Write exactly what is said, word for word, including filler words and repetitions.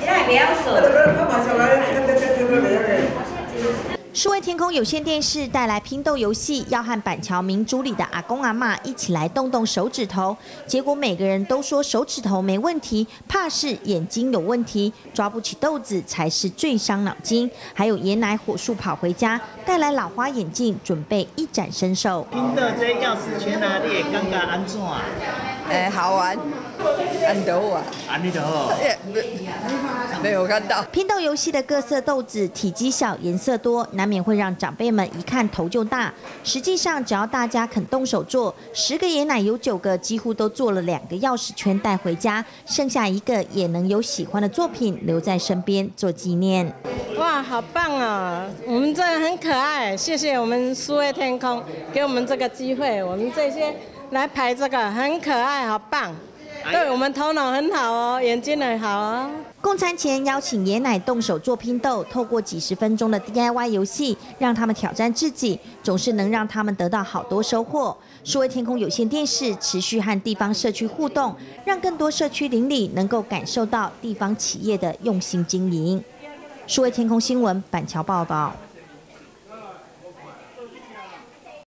数位天空有线电视带来拼豆游戏，要和板桥民族里的阿公阿嬷一起来动动手指头。结果每个人都说手指头没问题，怕是眼睛有问题，抓不起豆子才是最伤脑筋。还有爷奶火速跑回家，带来老花眼镜，准备一展身手。 拼豆这钥匙圈啊，你会感觉安怎啊？ 哎，好玩，很逗啊！ 安尼就好。 没有看到。 拼豆游戏的各色豆子体积小、颜色多，难免会让长辈们一看头就大。实际上，只要大家肯动手做，十个爷奶有九个几乎都做了两个钥匙圈带回家，剩下一个也能有喜欢的作品留在身边做纪念。 哇，好棒哦！我们这很可爱，谢谢我们数位天空给我们这个机会，我们这些来排这个很可爱，好棒。对我们头脑很好哦，眼睛很好哦。 共餐前邀请爷奶动手做拼豆，透过几十分钟的 D I Y 游戏，让他们挑战自己，总是能让他们得到好多收获。数位天空有线电视持续和地方社区互动，让更多社区邻里能够感受到地方企业的用心经营。数位天空新闻板桥报道。